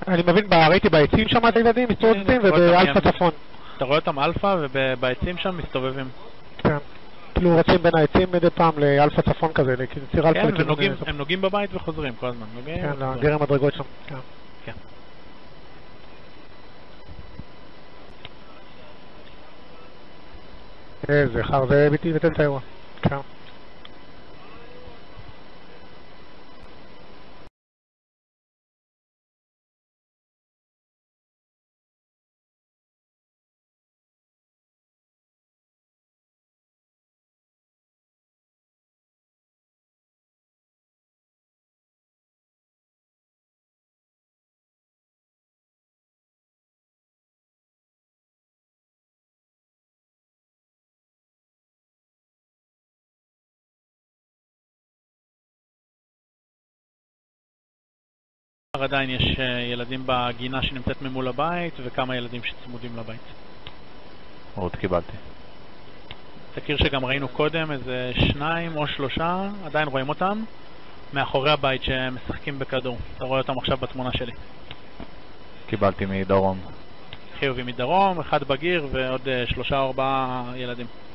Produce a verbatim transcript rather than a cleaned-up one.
אני מבין, ראיתי בעצים שם את הילדים מסתובבים ובאלפא צפון. אתה רואה אותם אלפא ובעצים שם מסתובבים. כן. כאילו רצים בין העצים מדי פעם לאלפא צפון כזה, לציר אלפא. כן, הם נוגעים בבית וחוזרים כל הזמן. כן, לגרם מדרגות שם. כן. איזה חר, זה ביטי ותל את האירוע. כן. עדיין יש ילדים בגינה שנמצאת ממול הבית וכמה ילדים שצמודים לבית. עוד קיבלתי. תכיר שגם ראינו קודם איזה שניים או שלושה, עדיין רואים אותם מאחורי הבית שמשחקים בכדור. אתה רואה אותם עכשיו בתמונה שלי. קיבלתי מדרום. חיובי מדרום, אחד בגיר ועוד שלושה או ארבעה ילדים.